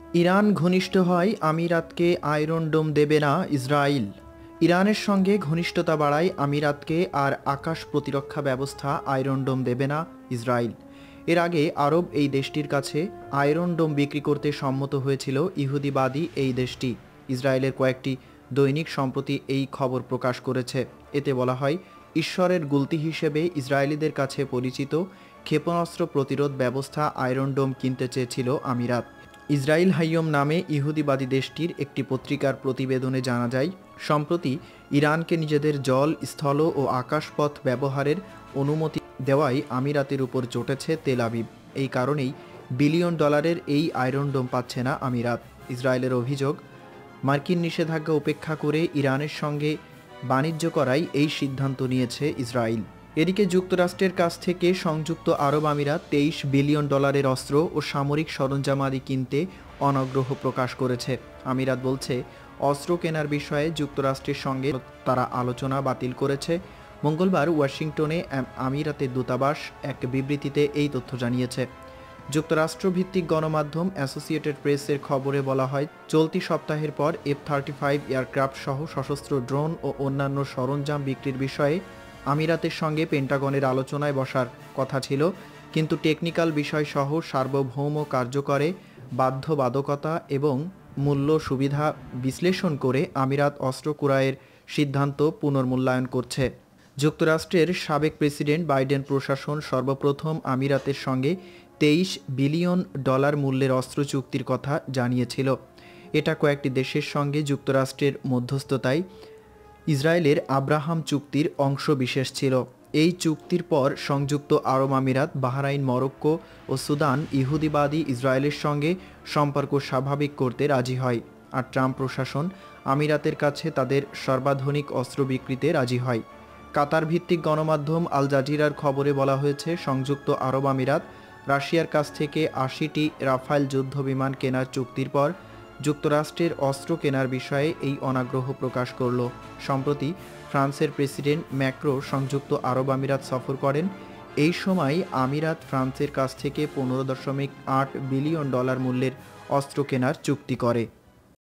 Iran ঘনিষ্ঠ হয় আমিরাতকে iron ডোম দেবে না ইসরায়েল। ইরানের সঙ্গে ঘনিষ্ঠতা বাড়ায় আমিরাতকে আর আকাশ প্রতিরক্ষা ব্যবস্থা আয়রন ডোম দেবে না ইসরায়েল। এর আগে আরব এই দেশটির কাছে আয়রন ডোম বিক্রি করতে সম্মত হয়েছিল ইহুদিবাদী এই দেশটি। ইসরায়েলের কয়েকটি দৈনিক সম্প্রতি এই খবর প্রকাশ করেছে। এতে বলা হয়, ঈশ্বরের গুলতি হিসেবে ইসরায়েলিদের কাছে পরিচিত ক্ষেপণাস্ত্র প্রতিরোধ ব্যবস্থা আয়রন ডোম কিনতে চেয়েছিল আমিরাত। ইসরায়েল হাইয়ম নামে ইহুদিবাদী দেশটির একটি পত্রিকার প্রতিবেদনে জানা যায়, সম্প্রতি ইরানকে নিজেদের জল, স্থল ও আকাশপথ ব্যবহারের অনুমতি দেওয়ায় আমিরাতের উপর চটেছে তেল আবিব। এই কারণেই বিলিয়ন ডলারের এই আয়রন ডোম পাচ্ছে না আমিরাত। ইসরায়েলের অভিযোগ, মার্কিন নিষেধাজ্ঞা উপেক্ষা করে ইরানের সঙ্গে বাণিজ্য করাই এই সিদ্ধান্ত নিয়েছে ইসরায়েল। এদিকে যুক্তরাষ্ট্রের কাছ থেকে সংযুক্ত আরব আমিরাত 23 বিলিয়ন ডলারের অস্ত্র ও সামরিক সরঞ্জামাদি কিনতে অনাগ্রহ প্রকাশ করেছে। আমিরাত বলছে, অস্ত্র কেনার বিষয়ে যুক্তরাষ্ট্রের সঙ্গে তারা আলোচনা বাতিল করেছে। মঙ্গলবার ওয়াশিংটনে আমিরাতের দূতাবাস এক বিবৃতিতে এই তথ্য জানিয়েছে। যুক্তরাষ্ট্রভিত্তিক গণমাধ্যম অ্যাসোসিয়েটেড প্রেসের খবরে বলা হয়, চলতি সপ্তাহের পর F-35 এয়ারক্রাফট সহ সশস্ত্র ড্রোন ও অন্যান্য সরঞ্জাম বিক্রির বিষয়ে আমিরাতের সঙ্গে পেন্টাগনের আলোচনায় বসার কথা ছিল, কিন্তু টেকনিক্যাল বিষয়সহ সার্বভৌম কার্যকরে বাধ্যবাধকতা এবং মূল্য সুবিধা বিশ্লেষণ করে আমিরাত অস্ত্র ক্রয়ের সিদ্ধান্ত পুনর্মূল্যায়ন করছে। যুক্তরাষ্ট্রের সাবেক প্রেসিডেন্ট বাইডেন প্রশাসন সর্বপ্রথম আমিরাতের সঙ্গে 23 বিলিয়ন ডলার মূল্যের অস্ত্র চুক্তির কথা জানিয়েছিল। এটা কয়েকটি দেশের সঙ্গে যুক্তরাষ্ট্রের মধ্যস্থতায় ইসরায়েলের আব্রাহাম চুক্তির অংশ বিশেষ ছিল। এই চুক্তির পর সংযুক্ত আরব আমিরাত, বাহরাইন, মরক্কো ও সুদান ইহুদিবাদী ইসরায়েলের সঙ্গে সম্পর্ক স্বাভাবিক করতে রাজি হয়, আর ট্রাম্প প্রশাসন আমিরাতের কাছে তাদের সর্বাধুনিক অস্ত্র বিক্রিতে রাজি হয়। কাতার ভিত্তিক গণমাধ্যম আল জাজিরার খবরে বলা হয়েছে, সংযুক্ত আরব আমিরাত রাশিয়ার কাছ থেকে 80টি রাফায়েল যুদ্ধ বিমান কেনার চুক্তির পর যুক্তরাষ্ট্রের অস্ত্র কেনার বিষয়ে এই অনাগ্রহ প্রকাশ করল। সম্প্রতি ফ্রান্সের প্রেসিডেন্ট ম্যাক্রো সংযুক্ত আরব আমিরাত সফর করেন। এই সময় আমিরাত ফ্রান্সের কাছ থেকে 15.8 বিলিয়ন ডলার মূল্যের অস্ত্র কেনার চুক্তি করে।